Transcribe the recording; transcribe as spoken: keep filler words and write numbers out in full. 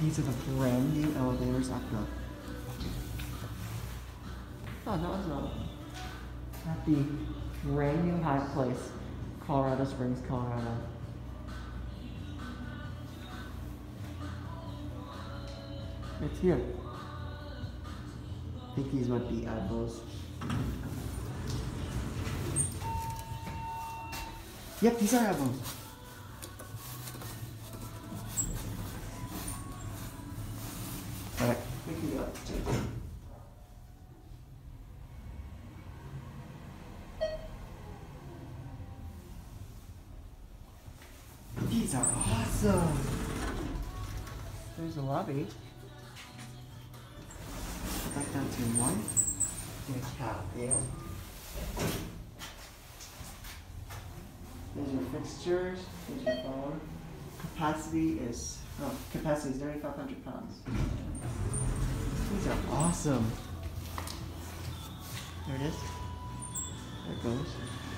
These are the brand new elevators at the. Oh, no, it's not. At the brand new Hyatt Place, Colorado Springs, Colorado. It's here. I think these might be elbows. Yep, these are elbows. Alright, we can go up to These are awesome. There's the lobby. Back down to one. There's Catdale. There's your fixtures. There's your phone. Capacity is oh, capacity is thirty-five hundred pounds. These are awesome. There it is. There it goes.